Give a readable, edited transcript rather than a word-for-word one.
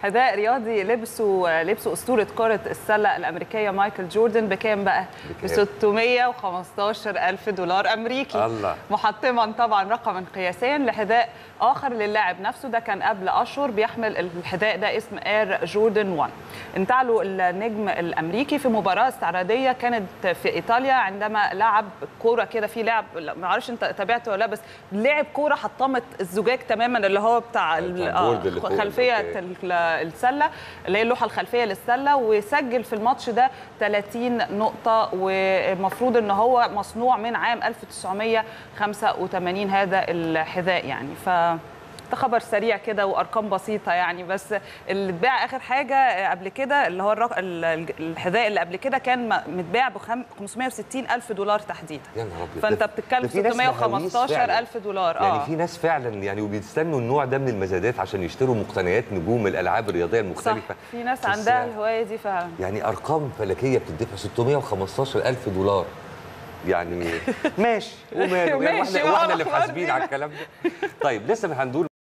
حذاء رياضي لبسه اسطوره كره السله الامريكيه مايكل جوردن. بكام بقى؟ ب 615,000 دولار امريكي. الله. محطما طبعا رقما قياسيا لحذاء اخر للاعب نفسه. ده كان قبل اشهر. بيحمل الحذاء ده اسم اير جوردن 1. انتعله النجم الامريكي في مباراه استعراضيه كانت في ايطاليا، عندما لعب كوره كده في لعب، ما اعرفش انت تابعته ولا لا، بس لعب كوره حطمت الزجاج تماما، اللي هو بتاع خلفيه السله، اللي هي اللوحه الخلفيه للسله، وسجل في الماتش ده 30 نقطه. ومفروض ان هو مصنوع من عام 1985 هذا الحذاء يعني. ده خبر سريع كده وارقام بسيطه يعني. بس اللي اتباع اخر حاجه قبل كده اللي هو الحذاء اللي قبل كده كان متباع ب 560,000 دولار تحديدا. يا نهار ابيض. فانت بتتكلم 615,000 دولار. يعني في ناس فعلا يعني وبيستنوا النوع ده من المزادات عشان يشتروا مقتنيات نجوم الالعاب الرياضيه المختلفه. صح. في ناس عندها الهوايه دي فعلا. يعني ارقام فلكيه بتدفع 615,000 دولار يعني. ماشي وماله يعني. واحنا اللي محاسبين على الكلام ده. طيب لسه هندور